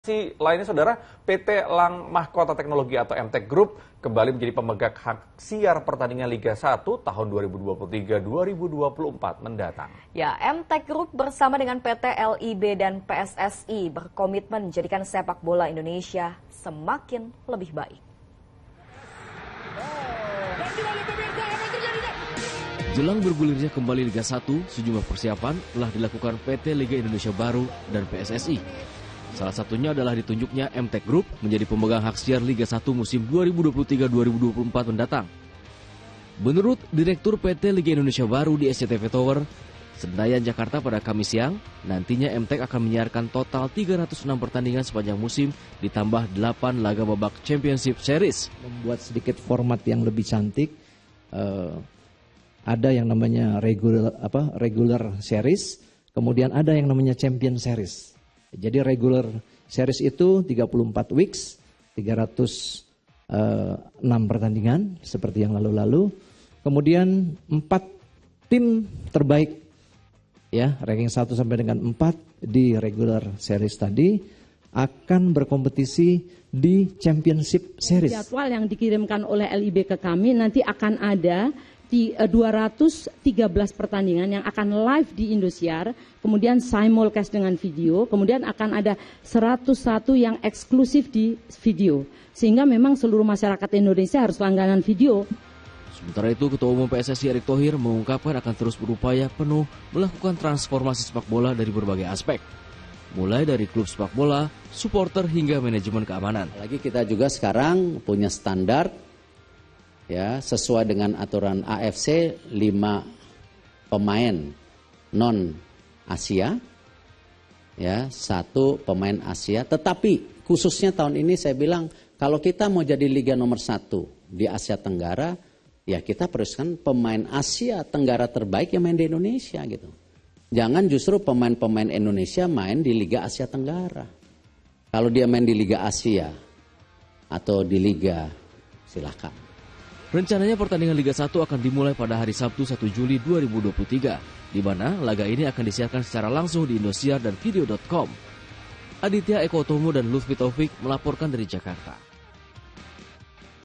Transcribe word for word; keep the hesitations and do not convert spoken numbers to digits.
Si lainnya saudara, P T Lang Mahkota Teknologi atau M Tech Group kembali menjadi pemegang hak siar pertandingan Liga satu tahun dua ribu dua puluh tiga dua ribu dua puluh empat mendatang. Ya, M Tech Group bersama dengan P T L I B dan P S S I berkomitmen menjadikan sepak bola Indonesia semakin lebih baik. Jelang bergulirnya kembali Liga satu, sejumlah persiapan telah dilakukan P T Liga Indonesia Baru dan P S S I. Salah satunya adalah ditunjuknya M Tech Group menjadi pemegang hak siar Liga satu musim dua ribu dua puluh tiga dua ribu dua puluh empat mendatang. Menurut Direktur P T Liga Indonesia Baru di S C T V Tower, Senayan, Jakarta pada Kamis siang, nantinya M Tech akan menyiarkan total tiga ratus enam pertandingan sepanjang musim ditambah delapan laga babak Championship Series. Membuat sedikit format yang lebih cantik, uh, ada yang namanya regular apa regular series, kemudian ada yang namanya Champion Series. Jadi regular series itu tiga puluh empat weeks, tiga ratus enam pertandingan seperti yang lalu-lalu. Kemudian empat tim terbaik ya, ranking satu sampai dengan empat di regular series tadi akan berkompetisi di Championship Series. Jadwal yang dikirimkan oleh L I B ke kami nanti akan ada di dua ratus tiga belas pertandingan yang akan live di Indosiar, kemudian simulcast dengan video, kemudian akan ada seratus satu yang eksklusif di video. Sehingga memang seluruh masyarakat Indonesia harus langganan video. Sementara itu, Ketua Umum P S S I Erick Thohir mengungkapkan akan terus berupaya penuh melakukan transformasi sepak bola dari berbagai aspek. Mulai dari klub sepak bola, supporter hingga manajemen keamanan. Lagi kita juga sekarang punya standar ya, sesuai dengan aturan A F C lima pemain non Asia, ya satu pemain Asia. Tetapi khususnya tahun ini saya bilang kalau kita mau jadi liga nomor satu di Asia Tenggara, ya kita teruskan pemain Asia Tenggara terbaik yang main di Indonesia gitu. Jangan justru pemain-pemain Indonesia main di Liga Asia Tenggara. Kalau dia main di Liga Asia atau di Liga, silakan. Rencananya pertandingan Liga satu akan dimulai pada hari Sabtu satu Juli dua ribu dua puluh tiga, di mana laga ini akan disiarkan secara langsung di Indosiar dan video dot com. Aditya Eko Tomo dan Lutfi Taufik melaporkan dari Jakarta.